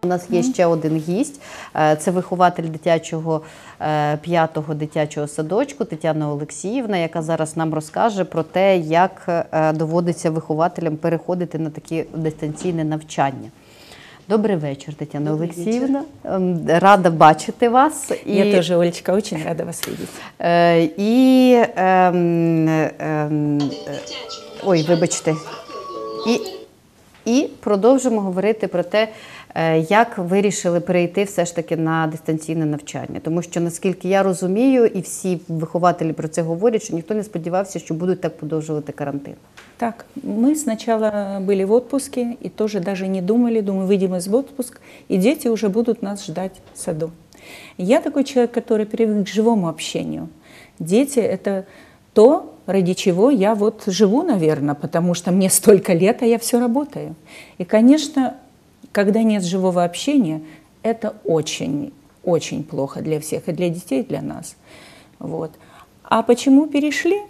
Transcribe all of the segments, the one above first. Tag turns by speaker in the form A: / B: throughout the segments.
A: нас є ще один гість. Це вихователь дитячого 5-го дитячого садочку Тетяна Олексіївна, яка зараз нам розкаже про те, як доводиться вихователям переходити на таке дистанційне навчання. Добрий вечір, Тетяна Олексіївна. Рада бачити вас.
B: Я тоже, Олечка, очень рада вас видеть.
A: Ой, вибачте. І продовжимо говорити про те, як вирішили перейти все ж таки на дистанційне навчання. Тому що, наскільки я розумію, і всі вихователі про це говорять, що ніхто не сподівався, що будуть так подовжувати карантин.
B: Так, мы сначала были в отпуске и тоже даже не думали, думаю, выйдем из отпуска, и дети уже будут нас ждать в саду. Я такой человек, который привык к живому общению. Дети – это то, ради чего я вот живу, наверное, потому что мне столько лет, а я все работаю. И, конечно, когда нет живого общения, это очень, очень плохо для всех, и для детей, и для нас. Вот. А почему перешли?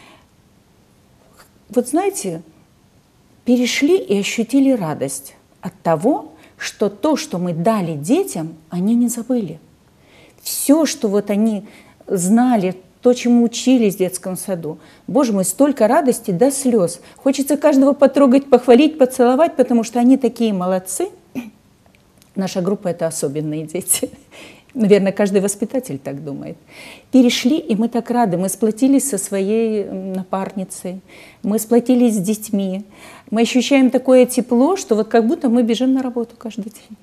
B: Вот знаете, перешли и ощутили радость от того, что то, что мы дали детям, они не забыли. Все, что вот они знали, то, чему учились в детском саду. Боже мой, столько радости до слез. Хочется каждого потрогать, похвалить, поцеловать, потому что они такие молодцы. Наша группа – это особенные дети. Наверное, каждый воспитатель так думает. Перешли, и мы так рады. Мы сплотились со своей напарницей, мы сплотились с детьми. Мы ощущаем такое тепло, что вот как будто мы бежим на работу каждый день.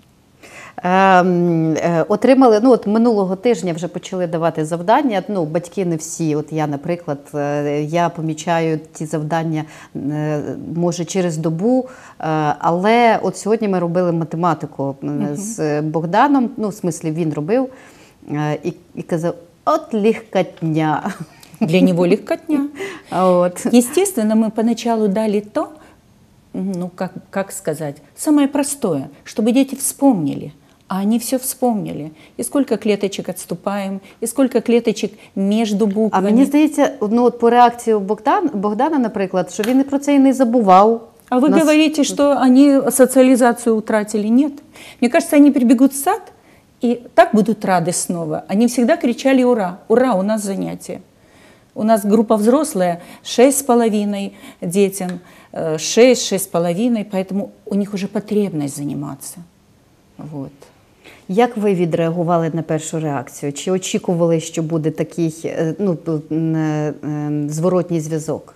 A: Отримали, от минулого тижня вже почали давати завдання, батьки не всі, от я, наприклад, я помічаю ті завдання, може, через добу, але от сьогодні ми робили математику з Богданом, в смислі він робив, і казав, от легкотня.
B: Для него легкотня. Естественно, мы поначалу дали то, как сказать, самое простое, чтобы дети вспомнили. А они все вспомнили. І скільки клеточок відступаємо, і скільки клеточок між буквами.
A: А мені здається, от по реакції Богдана, наприклад, що він про це і не забував.
B: А вы говорите, что они социализацию утратили? Нет. Мне кажется, они прибегут в сад и так будут рады снова. Они всегда кричали «Ура! Ура! У нас занятие!» У нас группа взрослая, 6,5 детям, 6,5, поэтому у них уже потребность заниматься. Вот.
A: Як ви відреагували на першу реакцію? Чи очікували, що буде такий зворотній зв'язок?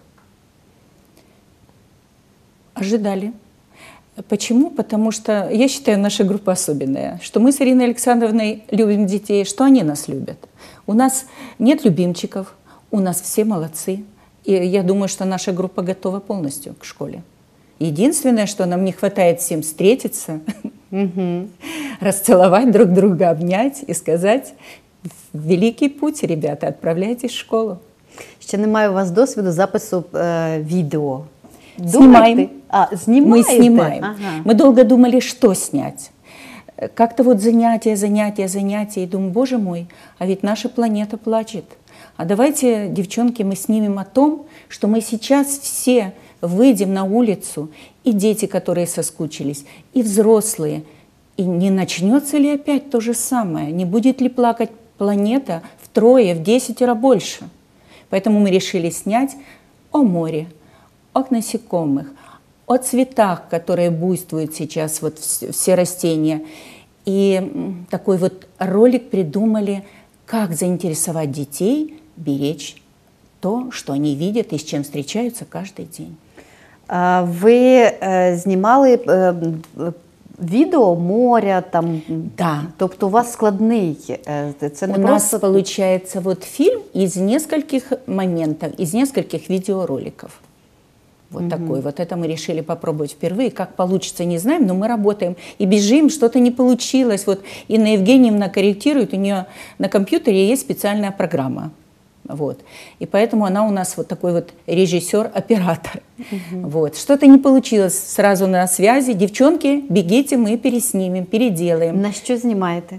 B: Ожидали. Почему? Потому что, я считаю, наша группа особенная, что мы с Ириной Александровной любим детей, что они нас любят. У нас нет любимчиков, у нас все молодцы. И я думаю, что наша группа готова полностью к школе. Единственное, что нам не хватает всем встретиться, расцеловать друг друга, обнять и сказать: великий путь, ребята, отправляйтесь в школу.
A: Ще немає у вас досвіду запису відео?
B: Снимаем.
A: Снимаете?
B: Мы снимаем.
A: Ага.
B: Мы долго думали, что снять. Как-то вот занятия, и думаю, боже мой, а ведь наша планета плачет. А давайте, девчонки, мы снимем о том, что мы сейчас все выйдем на улицу, и дети, которые соскучились, и взрослые. И не начнется ли опять то же самое? Не будет ли плакать планета втрое, в 10 больше? Поэтому мы решили снять о море, о насекомых, о цветах, которые буйствуют сейчас, вот все растения. И такой вот ролик придумали, как заинтересовать детей беречь то, что они видят и с чем встречаются каждый день.
A: Ви знімали відео моря, там,
B: да.
A: Тобто у вас складний, це не
B: у
A: просто...
B: нас получается вот фильм из нескольких моментов, из нескольких видеороликов. Вот такой. Вот это мы решили попробовать впервые. Как получится, не знаем, но мы работаем и бежим, что-то не получилось. Вот Инна Евгеньевна корректирует, у нее на компьютере есть специальная программа. Вот. И поэтому она у нас вот такой вот режиссер-оператор. Вот. Что-то не получилось, сразу на связи. Девчонки, бегите, мы переснимем, переделаем.
A: На что снимаете?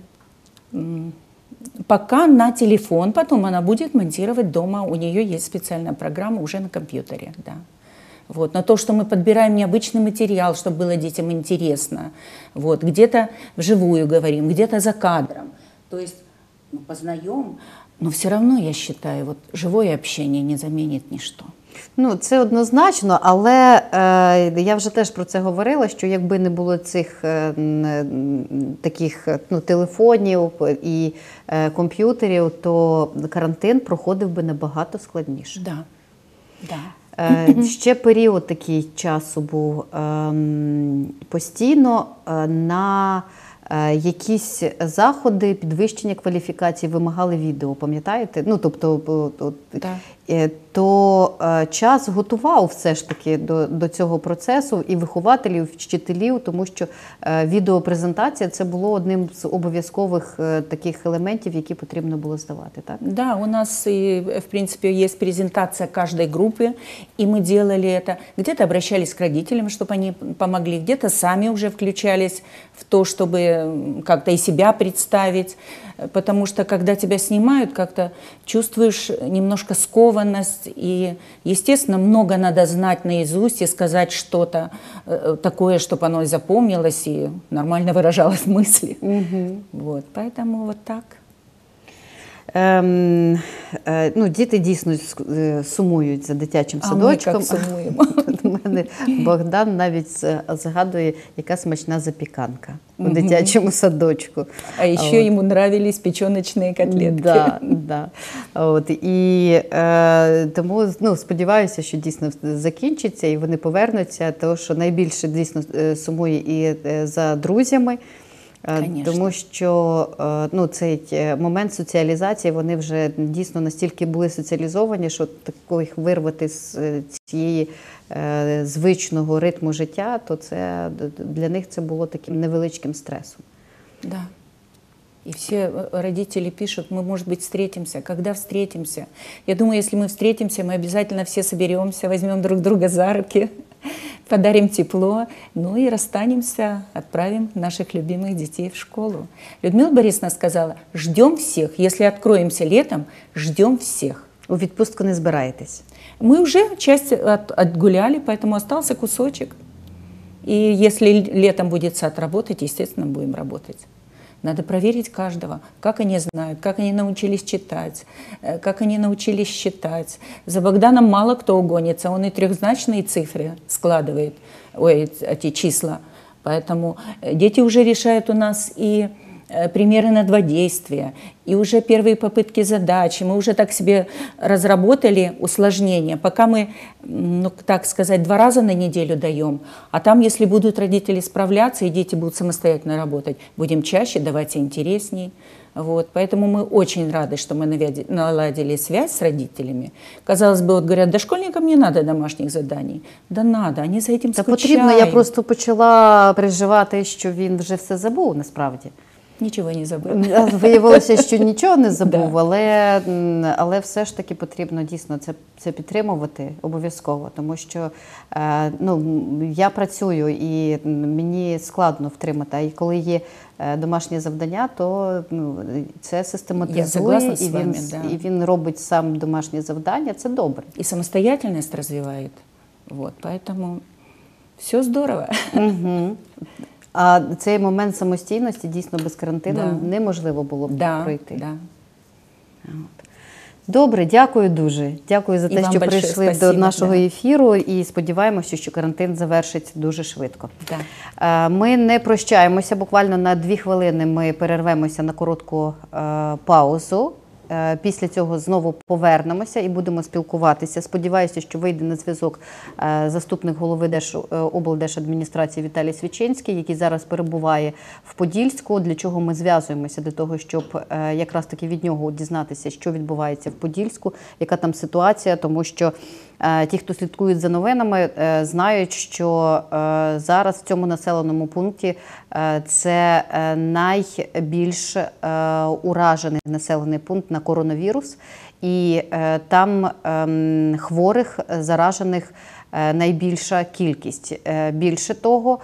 B: Пока на телефон, потом она будет монтировать дома. У нее есть специальная программа уже на компьютере, да. Вот, на то, что мы подбираем необычный материал, чтобы было детям интересно. Вот, где-то вживую говорим, где-то за кадром. То есть мы познаем, но все равно, я считаю, вот живое общение не заменит ничто.
A: Ну, це однозначно, але я вже теж про це говорила, що якби не було цих таких телефонів і комп'ютерів, то карантин проходив би набагато складніше.
B: Да. Да.
A: Ще період такий часу був постійно на якісь заходи підвищення кваліфікації вимагали відео, пам'ятаєте? Ну, тобто,
B: Да.
A: то час готував все ж таки до цього процесу і вихователів, і вчителів, тому що відеопрезентація – це було одним з обов'язкових таких елементів, які потрібно було здавати, так?
B: Да, у нас, в принципе, есть презентация каждой группы, и мы делали это. Где-то обращались к родителям, чтобы они помогли, где-то сами уже включались в то, чтобы как-то и себя представить. Потому что, когда тебя снимают, как-то чувствуешь немножко скованность. И, естественно, много надо знать наизусть и сказать что-то такое, чтобы оно запомнилось и нормально выражалось в мысли. Вот, поэтому вот так.
A: Діти дійсно сумують за дитячим садочком.
B: А ми як сумуємо.
A: У мене Богдан навіть згадує, яка смачна запіканка у дитячому садочку.
B: А еще ему нравились печеночные котлетки.
A: Да, да. І тому сподіваюся, що дійсно закінчиться і вони повернуться, тому що найбільше дійсно сумує і за друзями.
B: Конечно.
A: Тому що цей момент соціалізації, вони вже дійсно настільки були соціалізовані, що таких вирвати з цієї звичного ритму життя, то це для них це було таким невеличким стресом.
B: Да. И все родители пишут, мы, может быть, встретимся. Когда встретимся? Я думаю, если мы встретимся, мы обязательно все соберемся, возьмем друг друга за руки, подарим тепло, ну и расстанемся, отправим наших любимых детей в школу. Людмила Борисовна сказала, ждем всех. Если откроемся летом, ждем всех.
A: У відпустку не збираєтесь?
B: Мы уже часть отгуляли, поэтому остался кусочек. И если летом будет сад работать, естественно, будем работать. Надо проверить каждого, как они знают, как они научились читать, как они научились считать. За Богданом мало кто угонится, он и трехзначные цифры складывает, эти числа. Поэтому дети уже решают у нас и примеры на 2 действия, и уже первые попытки задачи. Мы уже так себе разработали усложнения. Пока мы, так сказать, 2 раза на неделю даем, а там, если будут родители справляться и дети будут самостоятельно работать, будем чаще, давать интересней. Вот. Поэтому мы очень рады, что мы наладили связь с родителями. Казалось бы, вот говорят, дошкольникам не надо домашних заданий. Да надо, они за этим скучають.
A: Потрібно, я просто почала переживати, що він вже все забув, насправді.
B: Нічого не забув.
A: Виявилося, що нічого не забув, але все ж таки потрібно дійсно це підтримувати обов'язково, тому що я працюю і мені складно втримати, а і коли є домашнє завдання, то це систематизує, і він робить сам домашнє завдання, це добре.
B: І самостоятельність розвиває, вот, поэтому все здорово.
A: А цей момент самостійності дійсно без карантину неможливо було б пройти.
B: Да.
A: Добре, дякую дуже. Дякую за те, що прийшли до нашого ефіру і сподіваємося, що карантин завершить дуже швидко.
B: Да.
A: Ми не прощаємося, буквально на 2 хвилини ми перервемося на коротку паузу. Після цього знову повернемося і будемо спілкуватися. Сподіваюся, що вийде на зв'язок заступник голови облдержадміністрації Віталій Свіченський, який зараз перебуває в Подільську. Для чого ми зв'язуємося? Для того, щоб якраз таки від нього дізнатися, що відбувається в Подільську, яка там ситуація, тому що ті, хто слідкують за новинами, знають, що зараз в цьому населеному пункті це найбільш уражений населений пункт на коронавірус. І там хворих, заражених найбільша кількість. Більше того,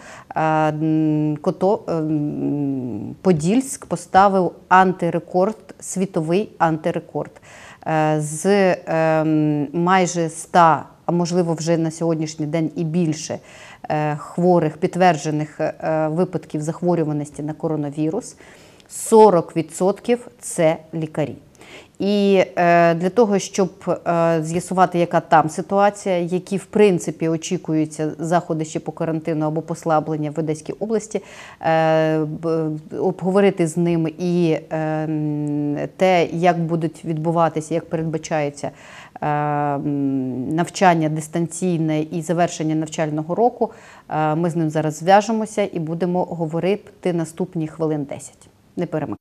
A: Подільськ поставив антирекорд, світовий антирекорд. З майже 100 а можливо вже на сьогоднішній день і більше хворих, підтверджених випадків захворюваності на коронавірус, 40% – це лікарі. І для того, щоб з'ясувати, яка там ситуація, які, в принципі, очікуються заходи ще по карантину або послаблення в Одеській області, обговорити з ними і те, як будуть відбуватися, як передбачається навчання дистанційне і завершення навчального року, ми з ним зараз зв'яжемося і будемо говорити наступні хвилин 10. Не перемикайте.